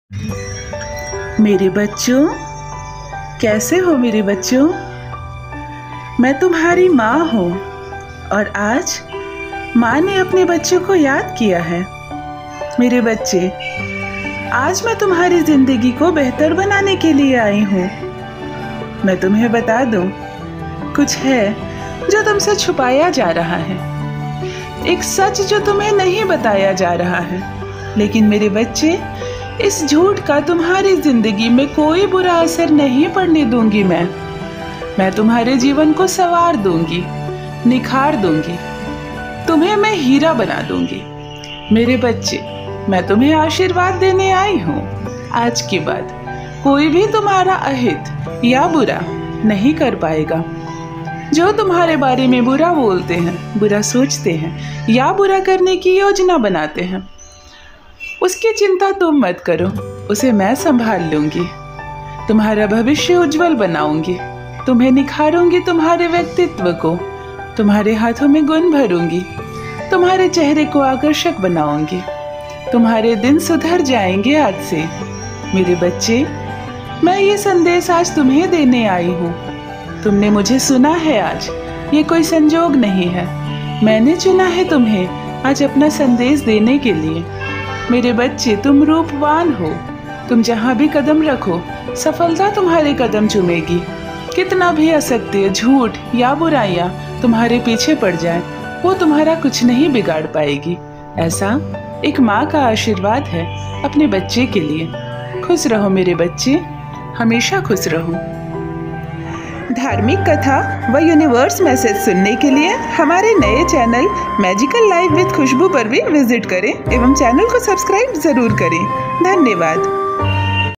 मेरे बच्चों, कैसे हो मेरे बच्चों? मैं तुम्हारी माँ हूँ और आज माँ ने अपने बच्चों को याद किया है। मेरे बच्चे, आज मैं तुम्हारी जिंदगी को बेहतर बनाने के लिए आई हूँ। मैं तुम्हें बता दूँ, कुछ है जो तुमसे छुपाया जा रहा है, एक सच जो तुम्हें नहीं बताया जा रहा है। लेकिन मेरे बच्चे, इस झूठ का तुम्हारी जिंदगी में कोई बुरा असर नहीं पड़ने दूंगी। मैं तुम्हारे जीवन को संवार दूंगी, निखार दूंगी, तुम्हें मैं हीरा बना दूंगी। मेरे बच्चे, मैं तुम्हें आशीर्वाद देने आई हूँ। आज के बाद कोई भी तुम्हारा अहित या बुरा नहीं कर पाएगा। जो तुम्हारे बारे में बुरा बोलते हैं, बुरा सोचते हैं या बुरा करने की योजना बनाते हैं, उसकी चिंता तुम मत करो, उसे मैं संभाल लूंगी। तुम्हारा भविष्य उज्जवल बनाऊंगी, तुम्हें निखारूंगी, तुम्हारे व्यक्तित्व को, तुम्हारे हाथों में गुण भरूंगी, तुम्हारे चेहरे को आकर्षक बनाऊंगी। तुम्हारे दिन सुधर जाएंगे आज से। मेरे बच्चे, मैं ये संदेश आज तुम्हें देने आई हूँ। तुमने मुझे सुना है आज, ये कोई संजोग नहीं है। मैंने चुना है तुम्हें आज अपना संदेश देने के लिए। मेरे बच्चे, तुम रूपवान हो। तुम जहाँ भी कदम रखो, सफलता तुम्हारे कदम चूमेगी। कितना भी असत्य, झूठ या बुराइयाँ तुम्हारे पीछे पड़ जाए, वो तुम्हारा कुछ नहीं बिगाड़ पाएगी। ऐसा एक माँ का आशीर्वाद है अपने बच्चे के लिए। खुश रहो मेरे बच्चे, हमेशा खुश रहो। धार्मिक कथा व यूनिवर्स मैसेज सुनने के लिए हमारे नए channel magical life with Khushboo पर भी विजिट करें एवं चैनल को सब्सक्राइब जरूर करें। धन्यवाद।